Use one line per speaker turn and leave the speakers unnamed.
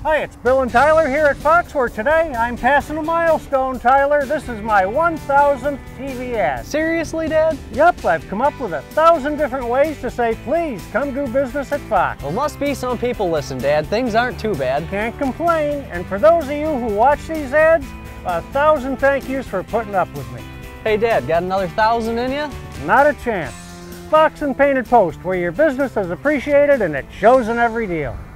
Hi, it's Bill and Tyler here at Foxworth. Today I'm passing a milestone, Tyler. This is my 1,000th TV ad.
Seriously, Dad?
Yep, I've come up with 1,000 different ways to say, please come do business at Fox.
Well, must be some people listen, Dad. Things aren't too bad.
Can't complain. And for those of you who watch these ads, 1,000 thank yous for putting up with me.
Hey, Dad, got another 1,000 in you?
Not a chance. Fox and Painted Post, where your business is appreciated and it shows in every deal.